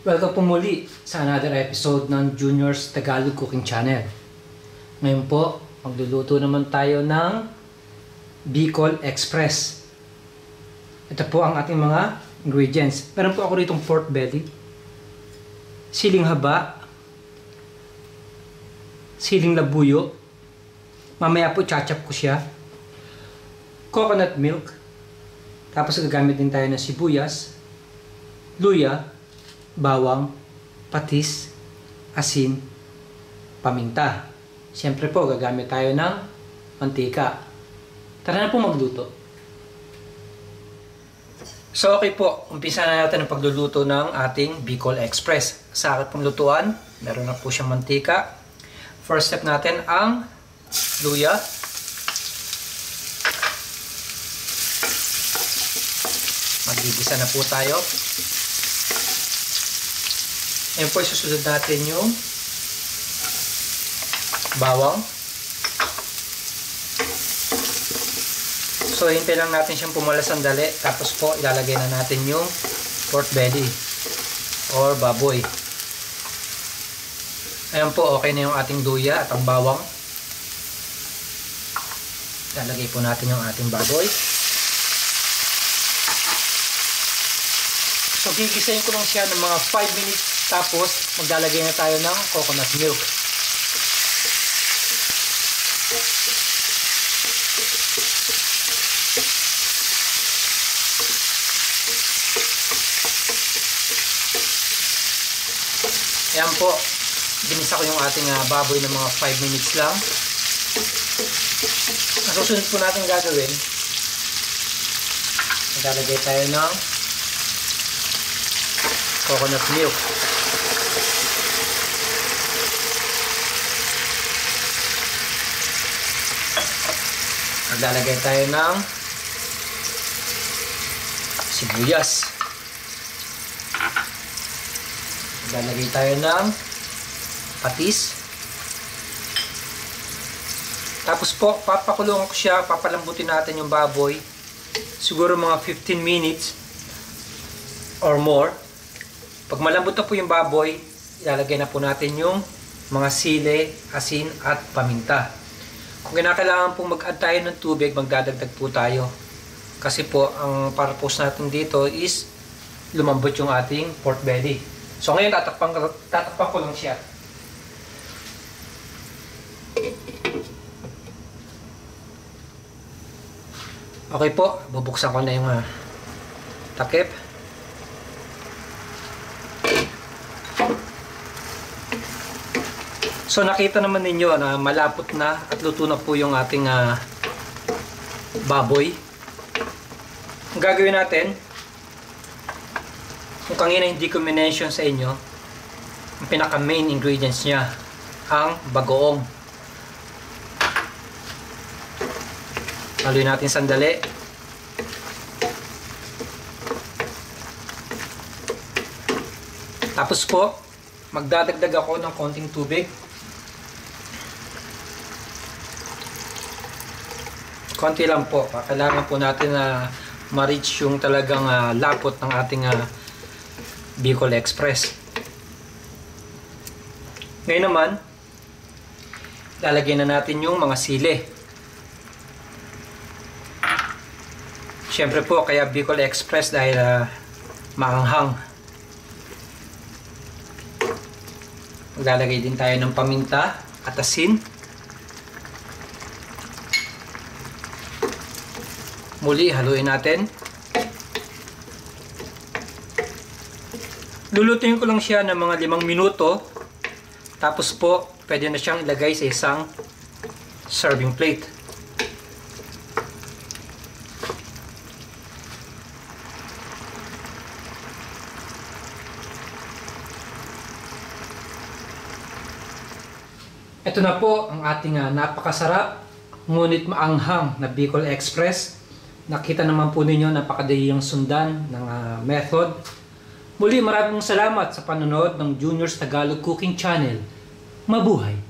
Welcome po muli sa another episode ng Junior's Tagalog Cooking Channel. Ngayon po, magluluto naman tayo ng Bicol Express. Ito po ang ating mga ingredients. Meron po ako ritong pork belly, siling haba, siling labuyo, mamaya po chachap ko siya, coconut milk, tapos gagamit din tayo ng sibuyas, luya, bawang, patis, asin, paminta. Siyempre po, gagamit tayo ng mantika. Tara na po magluto. So okay po, umpisa na natin ang pagluluto ng ating Bicol Express. Sa akin pong lutuan, meron na po siyang mantika. First step natin ang luya. Magigisa na po tayo. Ngayon po, isusunod natin yung bawang. So, hintay lang natin siyang pumula sandali. Tapos po, ilalagay na natin yung pork belly or baboy. Ayan po, okay na yung ating luya at ang bawang. Ilalagay po natin yung ating baboy. So, gigisayin ko lang siya ng mga 5 minutes. Tapos, maglalagay na tayo ng coconut milk. Ayan po. Ginisa ko yung ating baboy ng mga 5 minutes lang. Ang susunod po natin gagawin, maglalagay tayo ng coconut milk. Maglalagay tayo ng sibuyas. Maglalagay tayo ng patis. Tapos po, papakulong ko siya, papalambutin natin yung baboy. Siguro mga 15 minutes or more. Pag malambot na po yung baboy, ilalagay na po natin yung mga sili, asin at paminta. Kung kinakailangan po mag-add tayo ng tubig, magdadagdag po tayo. Kasi po, ang purpose natin dito is lumambot yung ating pork belly. So ngayon, tatakpan ko lang siya. Okay po, bubuksan ko na yung takip. So nakita naman ninyo na malapot na at luto na po yung ating baboy. Ang gagawin natin, kung kanina hindi ko mention sa inyo, ang pinaka main ingredients niya, ang bagoong. Haluin natin sandali. Tapos po, magdadagdag ako ng konting tubig. Konti lang po. Kailangan po natin na ma-reach yung talagang lapot ng ating Bicol Express. Ngayon naman, lalagyan na natin yung mga sili. Siyempre po, kaya Bicol Express dahil maanghang. Maglalagay din tayo ng paminta at asin. Muli, haluin natin. Lulutuin ko lang siya ng mga 5 minuto. Tapos po, pwede na siyang ilagay sa isang serving plate. Ito na po ang ating napakasarap, ngunit maanghang na Bicol Express. Nakita naman po ninyo, napakadali yung sundan ng method. Muli, maraming salamat sa panonood ng Junior's Tagalog Cooking Channel. Mabuhay!